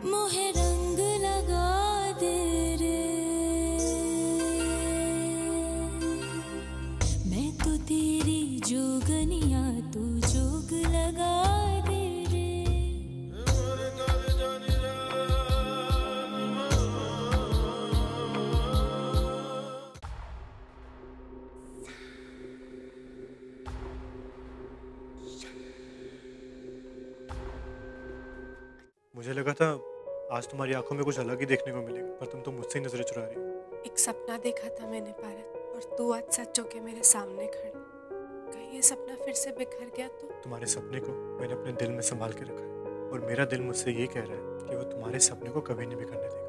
मोहे रंग लगा दे रे, मैं तो तेरी जोगनिया, तू जोग लगा दे रे। मुझे लगा था आज तुम्हारी आंखों में कुछ अलग ही देखने को मिलेगा, पर तुम तो मुझसे ही नजरें चुरा रही हो। एक सपना देखा था मैंने पारस, और तू आज सच होके मेरे सामने खड़ा। कहीं ये सपना फिर से बिखर गया तो? तुम्हारे सपने को मैंने अपने दिल में संभाल के रखा है, और मेरा दिल मुझसे ये कह रहा है कि वो तुम्हारे सपने को कभी नहीं बिखरने देगा।